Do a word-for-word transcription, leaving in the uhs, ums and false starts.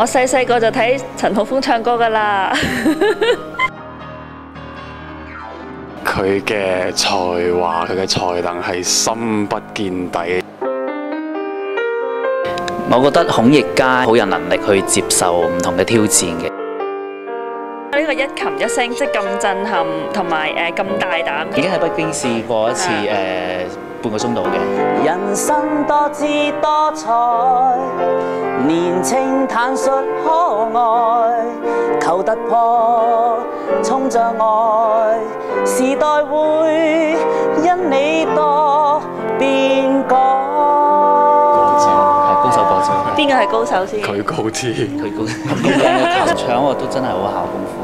我細細個就睇陳浩峰唱歌㗎啦。 佢嘅才華，佢嘅才能係深不見底。 我覺得孔奕嘉好有能力去接受唔同嘅挑戰嘅。 呢個一琴一聲即係咁震撼，同埋誒咁大膽嘅。 已經喺北京試過一次誒、呃、半個鐘度嘅。 人生多姿多彩，年青坦率可愛，求突破，衝障礙，時代會因你多變改。 係高手過招。 邊個係高手先？ 佢高啲。 佢高咁樣嘅彈唱，我都真係好考功夫。